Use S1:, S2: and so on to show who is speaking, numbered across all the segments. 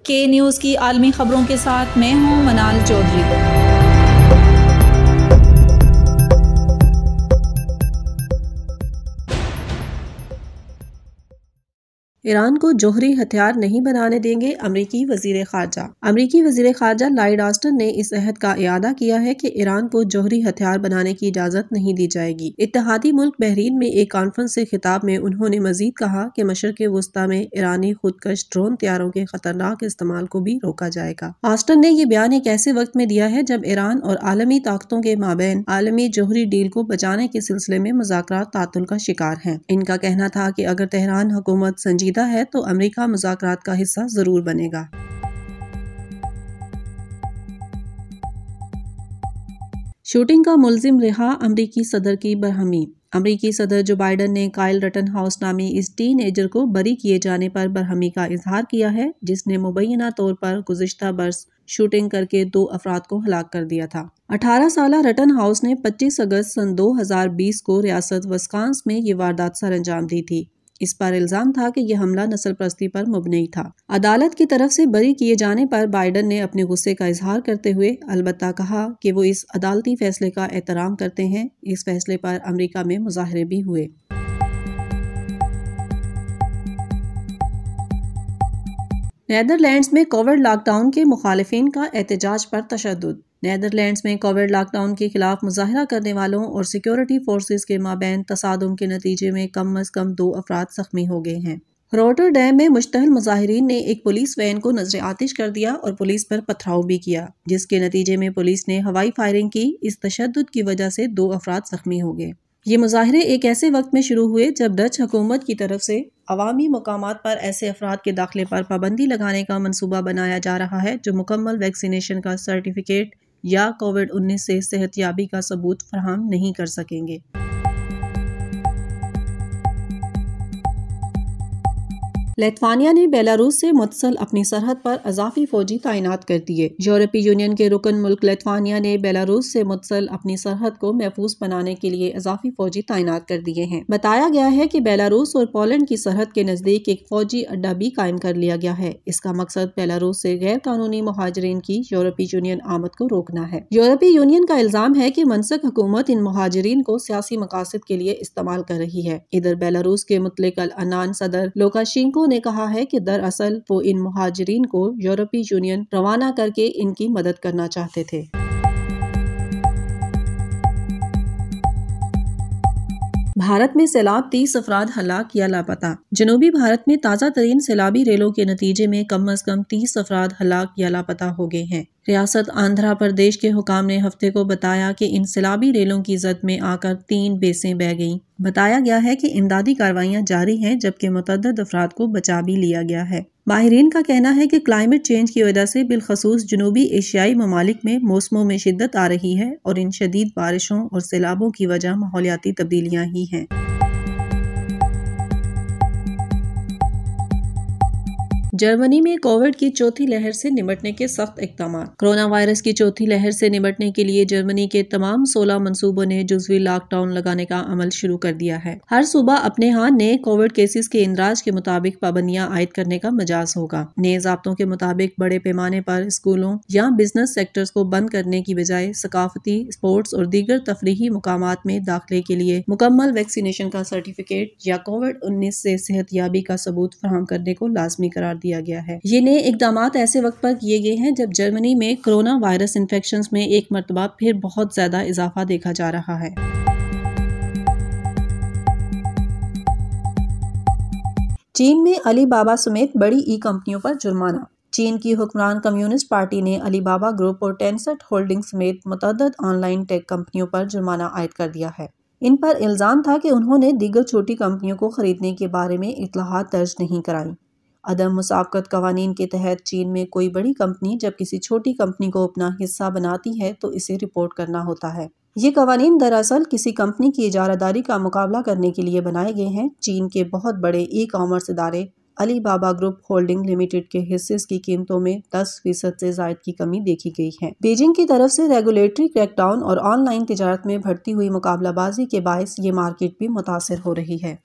S1: کے نیوز کی عالمی خبروں کے ساتھ میں ہوں منال چودھری۔
S2: ایران کو جوہری ہتھیار نہیں بنانے دیں گے امریکی وزیر خارجہ۔ امریکی وزیر خارجہ لائیڈ آسٹن نے اس عہد کا اعادہ کیا ہے کہ ایران کو جوہری ہتھیار بنانے کی اجازت نہیں دی جائے گی۔ اتحادی ملک بحرین میں ایک کانفرنس سے خطاب میں انہوں نے مزید کہا کہ مشرق وسطیٰ میں ایرانی خودکش ڈرون طیاروں کے خطرناک استعمال کو بھی روکا جائے گا۔ آسٹن نے یہ بیان ایک ایسے وقت میں دیا ہے جب ایران اور عالمی طاقتوں کے مابین عالمی جوہری ڈیل کو بچانے کے سلسلے میں مذاکرات تعطل کا شکار ہیں۔ ان کا کہنا تھا کہ اگر تہران حکومت سنجیدہ ہے تو امریکہ مذاکرات کا حصہ ضرور بنے گا۔ شوٹنگ کا ملزم رہا، امریکی صدر کی برہمی۔ امریکی صدر جو بائیڈن نے کائل رٹن ہاؤس نامی اس ٹین ایجر کو بری کیے جانے پر برہمی کا اظہار کیا ہے، جس نے مبینہ طور پر گزشتہ برس شوٹنگ کرکے 2 افراد کو ہلاک کر دیا تھا۔ 18 سالہ رٹن ہاؤس نے 25 اگست سن 2020 کو ریاست وسکانس میں یہ واردات سر انجام دی تھی۔ اس پر الزام تھا کہ یہ حملہ نسل پرستی پر مبنی تھا۔ عدالت کی طرف سے بری کیے جانے پر بائیڈن نے اپنے غصے کا اظہار کرتے ہوئے البتہ کہا کہ وہ اس عدالتی فیصلے کا احترام کرتے ہیں۔ اس فیصلے پر امریکہ میں مظاہرے بھی ہوئے۔ نیدرلینڈز میں کووڈ لاک ڈاؤن کے مخالفین کا احتجاج پر تشدد۔ نیدرلینڈز میں کووڈ لاک ڈاؤن کے خلاف مظاہرہ کرنے والوں اور سیکیورٹی فورسز کے مابین تصادم کے نتیجے میں کم از کم 2 افراد زخمی ہو گئے ہیں۔ روٹرڈیم میں مشتعل مظاہرین نے ایک پولیس وین کو نذر آتش کر دیا اور پولیس پر پتھراؤ بھی کیا، جس کے نتیجے میں پولیس نے ہوائی فائرنگ کی۔ اس تشدد کی وجہ سے 2 افراد زخمی ہو گئے۔ یہ مظاہرے ایک ایسے وقت میں شروع ہوئے جب ڈچ حکومت کی طرف سے عوامی مقامات پر ایسے افراد کے داخلے پر پابندی لگانے کا منصوبہ بنایا جا رہا ہے جو مکمل ویکسینیشن کا سرٹیفکیٹ یا کووڈ-19 سے صحت یابی کا ثبوت فراہم نہیں کر سکیں گے۔ لیتھوانیا نے بیلاروس سے متصل اپنی سرحد پر اضافی فوجی تعینات کر دیے۔ یورپی یونین کے رکن ملک لیتھوانیا نے بیلاروس سے متصل اپنی سرحد کو محفوظ بنانے کے لیے اضافی فوجی تعینات کر دیے ہیں۔ بتایا گیا ہے کہ بیلاروس اور پولینڈ کی سرحد کے نزدیک ایک فوجی اڈہ بھی قائم کر لیا گیا ہے۔ اس کا مقصد بیلاروس سے غیر قانونی مہاجرین کی یورپی یونین آمد کو روکنا ہے۔ یورپی یونین کا الزام ہے کہ منسک حکومت ان مہاجرین کو سیاسی مقاصد کے لیے استعمال کر رہی ہے۔ ادھر بیلاروس کے متعلق العنان صدر لوکاشینکو نے کہا ہے کہ دراصل وہ ان مہاجرین کو یورپی یونین روانہ کر کے ان کی مدد کرنا چاہتے تھے۔ بھارت میں سیلاب، 30 افراد ہلاک یا لاپتہ۔ جنوبی بھارت میں تازہ ترین سیلابی ریلوں کے نتیجے میں کم از کم 30 افراد ہلاک یا لاپتہ ہو گئے ہیں۔ ریاست آندھرا پردیش کے حکام نے ہفتے کو بتایا کہ ان سیلابی ریلوں کی زد میں آ کر 3 بیسیں بہہ گئیں۔ بتایا گیا ہے کہ امدادی کارروائیاں جاری ہیں جبکہ متعدد افراد کو بچا بھی لیا گیا ہے۔ ماہرین کا کہنا ہے کہ کلائمیٹ چینج کی وجہ سے بالخصوص جنوبی ایشیائی ممالک میں موسموں میں شدت آ رہی ہے اور ان شدید بارشوں اور سیلابوں کی وجہ ماحولیاتی تبدیلیاں ہی ہیں۔ جرمنی میں کووڈ کی چوتھی لہر سے نمٹنے کے سخت اقدامات۔ کورونا وائرس کی چوتھی لہر سے نمٹنے کے لیے جرمنی کے تمام 16 منصوبوں نے جزوی لاک ڈاؤن لگانے کا عمل شروع کر دیا ہے۔ ہر صوبہ اپنے ہاں نئے کووڈ کیسز کے اندراج کے مطابق پابندیاں عائد کرنے کا مجاز ہوگا۔ نئے ضابطوں کے مطابق بڑے پیمانے پر اسکولوں یا بزنس سیکٹرز کو بند کرنے کی بجائے ثقافتی، اسپورٹس اور دیگر تفریحی مقامات میں داخلے کے لیے مکمل ویکسینیشن کا سرٹیفکیٹ یا کووڈ-19 سے صحت یابی کا ثبوت فراہم کرنے کو لازمی قرار دیا گیا ہے۔ یہ نئے اقدامات ایسے وقت پر کیے گئے ہیں جب جرمنی میں کورونا وائرس انفیکشنز میں ایک مرتبہ پھر بہت زیادہ اضافہ دیکھا جا رہا ہے۔ چین میں علی بابا سمیت بڑی ای کمپنیوں پر جرمانہ۔ چین کی حکمران کمیونسٹ پارٹی نے علی بابا گروپ اور ٹینسٹ ہولڈنگ سمیت متعدد آن لائن ٹیک کمپنیوں پر جرمانہ عائد کر دیا ہے۔ ان پر الزام تھا کہ انہوں نے دیگر چھوٹی کمپنیوں کو خریدنے کے بارے میں اطلاعات درج نہیں کرائیں۔ عدم مسابقت قوانین کے تحت چین میں کوئی بڑی کمپنی جب کسی چھوٹی کمپنی کو اپنا حصہ بناتی ہے تو اسے رپورٹ کرنا ہوتا ہے۔ یہ قوانین دراصل کسی کمپنی کی اجارہ داری کا مقابلہ کرنے کے لیے بنائے گئے ہیں۔ چین کے بہت بڑے ای کامرس ادارے علی بابا گروپ ہولڈنگ لمیٹڈ کے حصے کی قیمتوں میں 10% سے زائد کی کمی دیکھی گئی ہے۔ بیجنگ کی طرف سے ریگولیٹری کریک ڈاؤن اور آن لائن تجارت میں بڑھتی ہوئی مقابلہ بازی کے باعث یہ مارکیٹ بھی متاثر ہو رہی ہے۔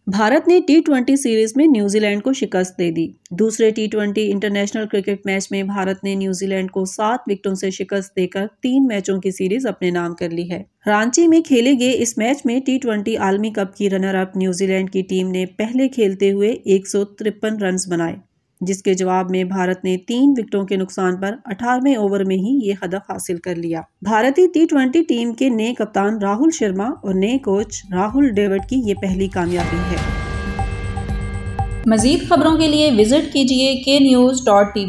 S2: بھارت نے ٹی20 سیریز میں نیوزی لینڈ کو شکست دے دی۔ دوسرے ٹی20 انٹرنیشنل کرکٹ میچ میں بھارت نے نیوزی لینڈ کو 7 وکٹوں سے شکست دے کر 3 میچوں کی سیریز اپنے نام کر لی ہے۔ رانچی میں کھیلے گئے اس میچ میں ٹی20 عالمی کپ کی runner up New Zealand team نے پہلے کھیلتے ہوئے 153 رنز بنائے، جس کے جواب میں بھارت نے 3 وکٹوں کے نقصان پر 18ویں اوور میں ہی یہ ہدف حاصل کر لیا۔ بھارتی ٹی20 ٹیم کے نئے کپتان راہل شرما اور نئے کوچ راہل ڈیوڈ کی یہ پہلی کامیابی ہے۔
S1: مزید خبروں کے لیے وزٹ کیجیے knews.tv